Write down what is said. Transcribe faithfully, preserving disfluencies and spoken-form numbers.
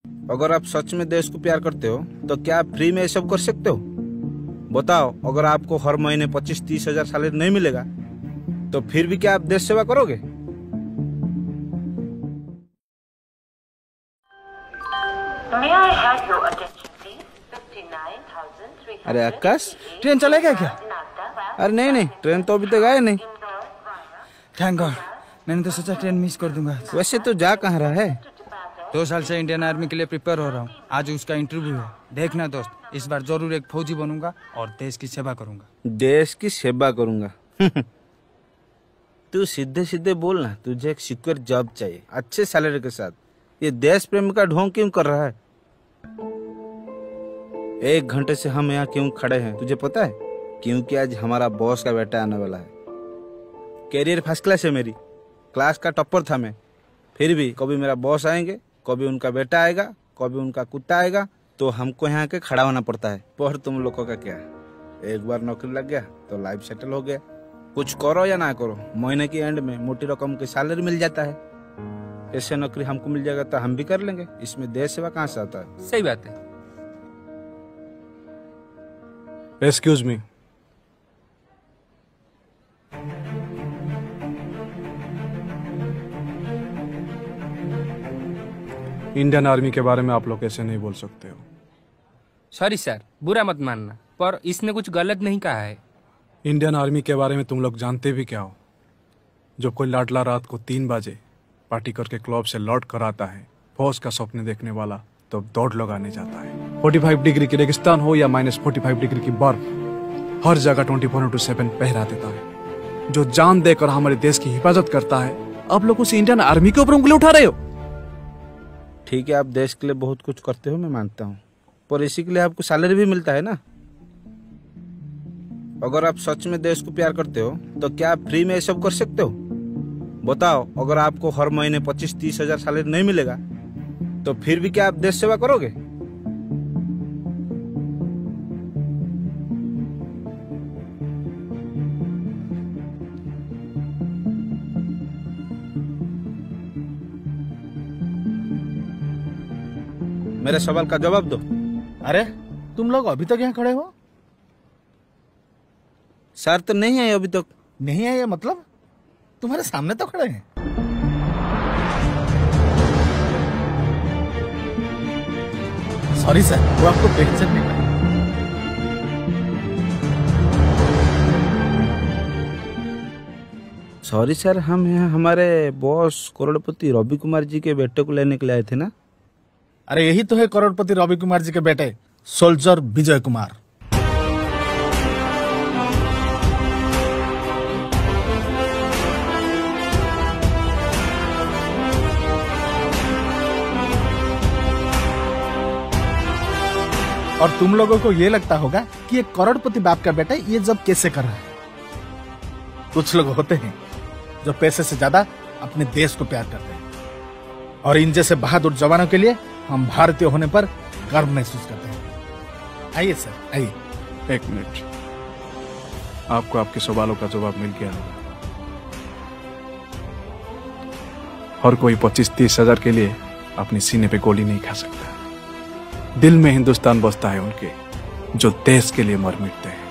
अगर आप सच में देश को प्यार करते हो तो क्या आप फ्री में ये सब कर सकते हो? बताओ, अगर आपको हर महीने पच्चीस तीस हजार सैलरी नहीं मिलेगा तो फिर भी क्या आप देश सेवा करोगे? अरे आकाश, ट्रेन चलेगा क्या? अरे नहीं नहीं, ट्रेन तो अभी तक आया नहीं। थैंक गॉड, मैंने तो सोचा ट्रेन मिस कर दूंगा। वैसे तो जा कहाँ रहा है? दो साल से इंडियन आर्मी के लिए प्रिपेयर हो रहा हूँ। आज उसका इंटरव्यू है। देखना दोस्त, इस बार जरूर एक फौजी बनूंगा और देश की सेवा करूंगा। देश की सेवा करूंगा? तू सीधे सीधे बोलना, तुझे एक सिक्योर जॉब चाहिए अच्छे सैलरी के साथ। ये देश प्रेम का ढोंग क्यों कर रहा है? एक घंटे से हम यहाँ क्यों खड़े हैं तुझे पता है? क्योंकि आज हमारा बॉस का बेटा आने वाला है। कैरियर फर्स्ट क्लास है मेरी, क्लास का टॉपर था मैं। फिर भी कभी मेरा बॉस आएंगे, कभी उनका बेटा आएगा, कभी उनका कुत्ता आएगा, तो हमको यहाँ के खड़ा होना पड़ता है। पर तुम लोगों का क्या, एक बार नौकरी लग गया तो लाइफ सेटल हो गया। कुछ करो या ना करो, महीने की एंड में मोटी रकम की सैलरी मिल जाता है। ऐसे नौकरी हमको मिल जाएगा तो हम भी कर लेंगे। इसमें देश सेवा कहाँ से आता है? सही बात है। एक्सक्यूज मी, इंडियन आर्मी के बारे में आप लोग ऐसे नहीं बोल सकते हो। सॉरी सर, बुरा मत मानना, पर इसने कुछ गलत नहीं कहा है। इंडियन आर्मी के बारे में तुम लोग जानते भी क्या हो? जब कोई लाडला रात को तीन बजे पार्टी करके क्लब से लौट कर आता है, फौज का सपने देखने वाला, तो दौड़ लगाने जाता है। पैंतालीस डिग्री की रेगिस्तान हो या माइनस पैंतालीस डिग्री की बर्फ, हर जगह चौबीस इंटू सात पहरा देता है। जो जान देकर हमारे देश की हिफाजत करता है, आप लोग उस इंडियन आर्मी के ऊपर उंगली उठा रहे हो। ठीक है, आप देश के लिए बहुत कुछ करते हो, मैं मानता हूँ, पर इसी के लिए आपको सैलरी भी मिलता है ना। अगर आप सच में देश को प्यार करते हो तो क्या आप फ्री में ये सब कर सकते हो? बताओ, अगर आपको हर महीने पच्चीस तीस हजार सैलरी नहीं मिलेगा तो फिर भी क्या आप देश सेवा करोगे? मेरे सवाल का जवाब दो। अरे तुम लोग अभी तक यहाँ खड़े हो? सर तो नहीं है अभी तक। नहीं है ये मतलब? तुम्हारे सामने तो खड़े हैं। सॉरी सर, वो आपको पहचान नहीं पाया। सॉरी सर, हम यहाँ हमारे बॉस करोड़पति रवि कुमार जी के बेटे को लेने के लिए आए थे ना। अरे यही तो है करोड़पति रवि कुमार जी के बेटे, सोल्जर विजय कुमार। और तुम लोगों को ये लगता होगा कि एक करोड़पति बाप का बेटा ये जब कैसे कर रहा है। कुछ लोग होते हैं जो पैसे से ज्यादा अपने देश को प्यार करते हैं, और इन जैसे बहादुर जवानों के लिए हम भारतीय होने पर गर्व महसूस करते हैं। आइए सर, आइए। एक मिनट, आपको आपके सवालों का जवाब मिल गया होगा। हर कोई पच्चीस तीस हजार के लिए अपने सीने पे गोली नहीं खा सकता। दिल में हिंदुस्तान बसता है उनके, जो देश के लिए मर मिटते हैं।